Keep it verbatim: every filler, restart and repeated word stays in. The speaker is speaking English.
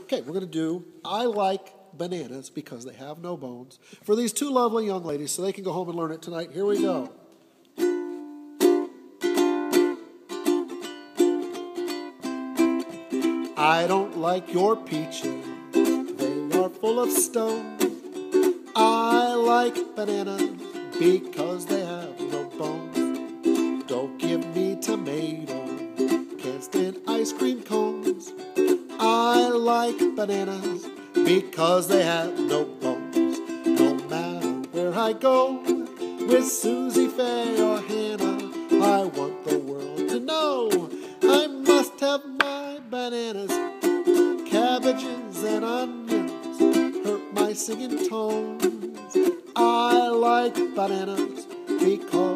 Okay, we're going to do I like bananas because they have no bones for these two lovely young ladies so they can go home and learn it tonight. Here we go. I don't like your peaches, they are full of stones. I like bananas because they have no bones. Don't give me tomatoes, can't stand ice cream cones. I like bananas because they have no bones. No matter where I go, with Susie, Faye, or Hannah, I want the world to know I must have my bananas. Cabbages and onions hurt my singing tones. I like bananas because